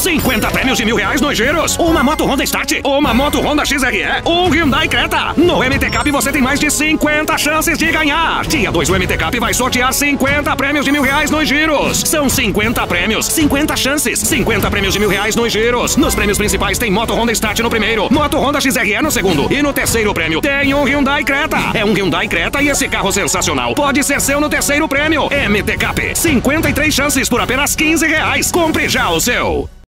50 prêmios de R$1.000 nos giros. Uma moto Honda Start, uma moto Honda XRE, um Hyundai Creta. No MT Cap você tem mais de 50 chances de ganhar. Dia 2 o MT Cap vai sortear 50 prêmios de R$1.000 nos giros. São 50 prêmios, 50 chances, 50 prêmios de R$1.000 nos giros. Nos prêmios principais tem moto Honda Start no primeiro, moto Honda XRE no segundo. E no terceiro prêmio tem um Hyundai Creta. É um Hyundai Creta e esse carro sensacional pode ser seu no terceiro prêmio. MT Cap, 53 chances por apenas R$15. Compre já o seu.